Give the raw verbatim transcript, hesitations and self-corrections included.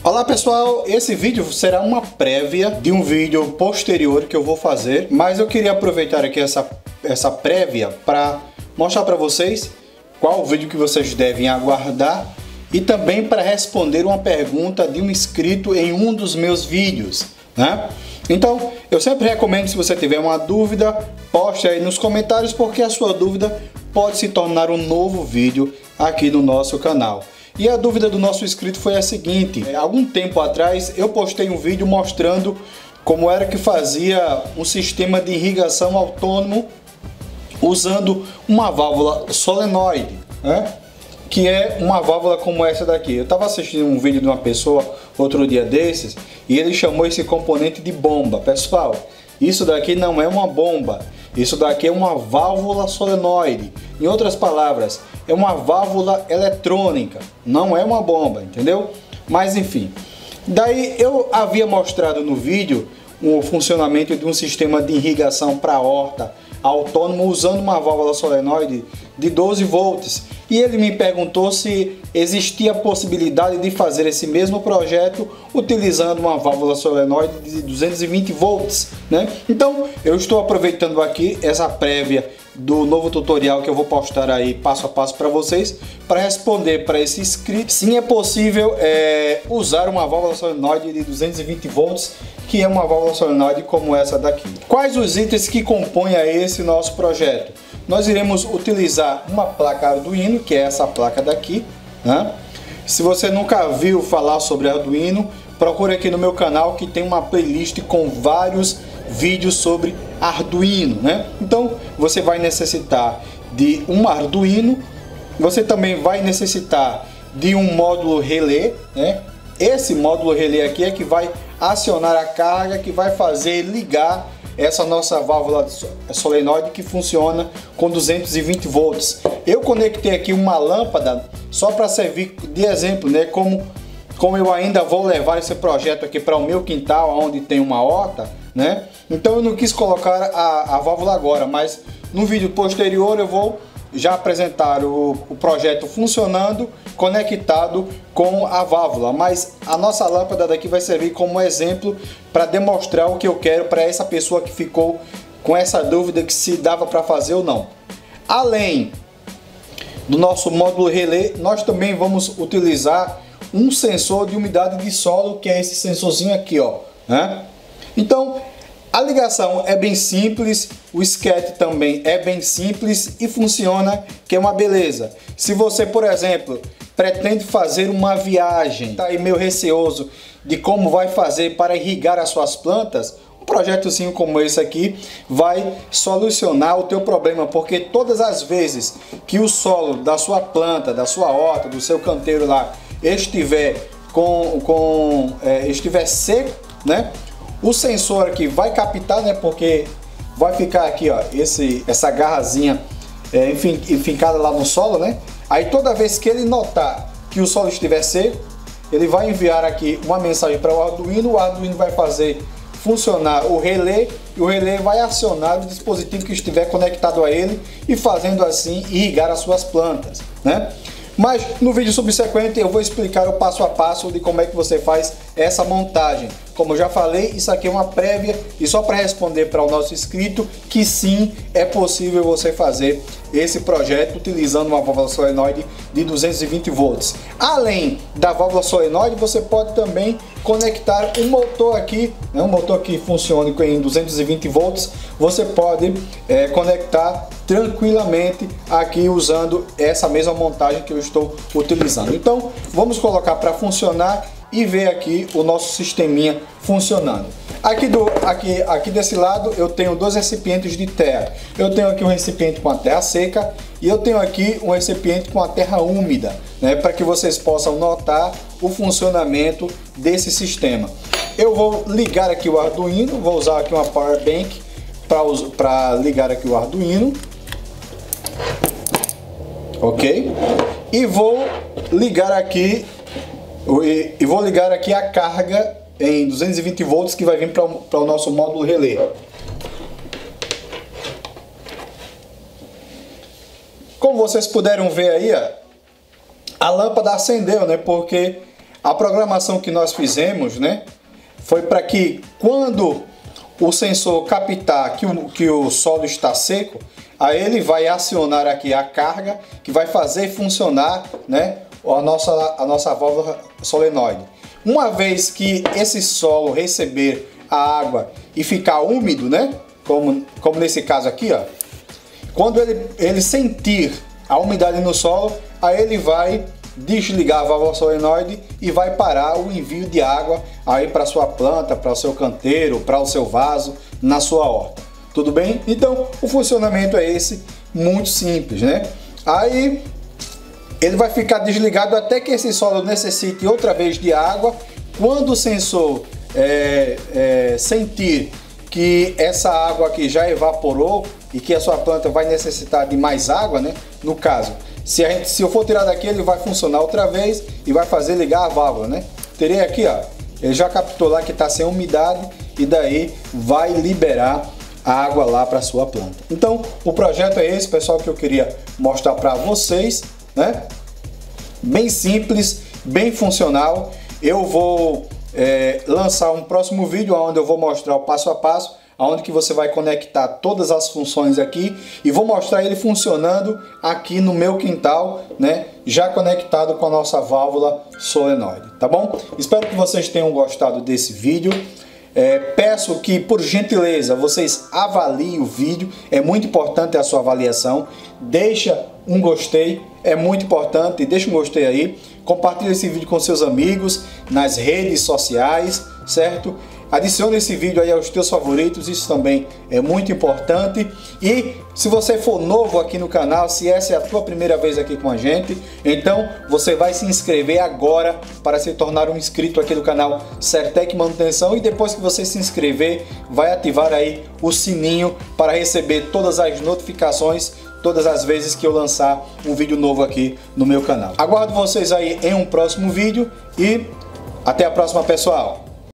Olá pessoal, esse vídeo será uma prévia de um vídeo posterior que eu vou fazer, mas eu queria aproveitar aqui essa, essa prévia para mostrar para vocês qual o vídeo que vocês devem aguardar e também para responder uma pergunta de um inscrito em um dos meus vídeos, né? Então, eu sempre recomendo, se você tiver uma dúvida, poste aí nos comentários, porque a sua dúvida pode se tornar um novo vídeo aqui no nosso canal. E a dúvida do nosso inscrito foi a seguinte: algum tempo atrás eu postei um vídeo mostrando como era que fazia um sistema de irrigação autônomo usando uma válvula solenoide, né? Que é uma válvula como essa daqui. Eu estava assistindo um vídeo de uma pessoa outro dia desses e ele chamou esse componente de bomba. Pessoal, isso daqui não é uma bomba, isso daqui é uma válvula solenoide. Em outras palavras, é uma válvula eletrônica, não é uma bomba, entendeu? Mas enfim, daí eu havia mostrado no vídeo o funcionamento de um sistema de irrigação para horta autônomo usando uma válvula solenoide de doze volts, e ele me perguntou se existia a possibilidade de fazer esse mesmo projeto utilizando uma válvula solenoide de duzentos e vinte volts, né? Então eu estou aproveitando aqui essa prévia do novo tutorial que eu vou postar aí passo a passo para vocês, para responder para esse inscrito sim é possível é, usar uma válvula solenoide de duzentos e vinte volts, que é uma válvula solenoide como essa daqui. Quais os itens que compõem a esse nosso projeto? Nós iremos utilizar uma placa Arduino, que é essa placa daqui, né? Se você nunca viu falar sobre Arduino, procure aqui no meu canal que tem uma playlist com vários vídeos sobre Arduino, né? Então você vai necessitar de um Arduino, você também vai necessitar de um módulo relé, né? Esse módulo relé aqui é que vai acionar a carga, que vai fazer ligar essa nossa válvula solenoide que funciona com duzentos e vinte volts. Eu conectei aqui uma lâmpada só para servir de exemplo, né? Como, como eu ainda vou levar esse projeto aqui para o meu quintal, onde tem uma horta, né? Então eu não quis colocar a, a válvula agora, mas no vídeo posterior eu vou já apresentar o, o projeto funcionando, conectado com a válvula. Mas a nossa lâmpada daqui vai servir como exemplo para demonstrar o que eu quero para essa pessoa que ficou com essa dúvida que se dava para fazer ou não. Além do nosso módulo relé, nós também vamos utilizar um sensor de umidade de solo, que é esse sensorzinho aqui, ó, né? Então a ligação é bem simples, o sketch também é bem simples e funciona, que é uma beleza. Se você, por exemplo, pretende fazer uma viagem, está aí meio receoso de como vai fazer para irrigar as suas plantas, um projetozinho como esse aqui vai solucionar o teu problema, porque todas as vezes que o solo da sua planta, da sua horta, do seu canteiro lá estiver com, com é, estiver seco, né? O sensor aqui vai captar, né? Porque vai ficar aqui, ó, esse, essa garrazinha é, enfim, fincada lá no solo, né? Aí toda vez que ele notar que o solo estiver seco, ele vai enviar aqui uma mensagem para o Arduino. O Arduino vai fazer funcionar o relé e o relé vai acionar o dispositivo que estiver conectado a ele e fazendo assim irrigar as suas plantas, né? Mas no vídeo subsequente eu vou explicar o passo a passo de como é que você faz essa montagem. Como eu já falei, isso aqui é uma prévia e só para responder para o nosso inscrito que sim, é possível você fazer esse projeto utilizando uma válvula solenoide de duzentos e vinte volts. Além da válvula solenoide, você pode também conectar um motor aqui, né, um motor que funcione em duzentos e vinte volts, você pode é, conectar tranquilamente aqui usando essa mesma montagem que eu estou utilizando. Então vamos colocar para funcionar e ver aqui o nosso sisteminha funcionando. Aqui, do, aqui, aqui desse lado eu tenho dois recipientes de terra. Eu tenho aqui um recipiente com a terra seca e eu tenho aqui um recipiente com a terra úmida, né, para que vocês possam notar o funcionamento desse sistema. Eu vou ligar aqui o Arduino, vou usar aqui uma power bank para ligar aqui o Arduino, ok? E vou ligar aqui e vou ligar aqui a carga em duzentos e vinte volts que vai vir para o nosso módulo relé. Como vocês puderam ver aí, ó, a lâmpada acendeu, né? Porque A programação que nós fizemos, né, foi para que quando o sensor captar que o, que o solo está seco, aí ele vai acionar aqui a carga que vai fazer funcionar, né, a nossa, a nossa válvula solenoide. Uma vez que esse solo receber a água e ficar úmido, né, como, como nesse caso aqui, ó, quando ele, ele sentir a umidade no solo, aí ele vai desligar a válvula solenoide e vai parar o envio de água aí para sua planta, para o seu canteiro, para o seu vaso, na sua horta. Tudo bem? Então o funcionamento é esse, muito simples, né? Aí ele vai ficar desligado até que esse solo necessite outra vez de água. Quando o sensor é, é, sentir que essa água aqui já evaporou e que a sua planta vai necessitar de mais água, né? No caso, se, a gente, se eu for tirar daqui, ele vai funcionar outra vez e vai fazer ligar a válvula, né? Terei aqui, ó, ele já captou lá que está sem umidade e daí vai liberar a água lá para sua planta. Então, o projeto é esse, pessoal, que eu queria mostrar para vocês, né? Bem simples, bem funcional. Eu vou é, lançar um próximo vídeo onde eu vou mostrar o passo a passo, onde que você vai conectar todas as funções aqui e vou mostrar ele funcionando aqui no meu quintal, né? Já conectado com a nossa válvula solenoide, tá bom? Espero que vocês tenham gostado desse vídeo. É, peço que, por gentileza, vocês avaliem o vídeo, é muito importante a sua avaliação. Deixa um gostei, é muito importante, deixa um gostei aí. Compartilhe esse vídeo com seus amigos nas redes sociais, certo? Adicione esse vídeo aí aos teus favoritos, isso também é muito importante. E se você for novo aqui no canal, se essa é a tua primeira vez aqui com a gente, então você vai se inscrever agora para se tornar um inscrito aqui do canal Certec Manutenção. E depois que você se inscrever, vai ativar aí o sininho para receber todas as notificações todas as vezes que eu lançar um vídeo novo aqui no meu canal. Aguardo vocês aí em um próximo vídeo e até a próxima, pessoal!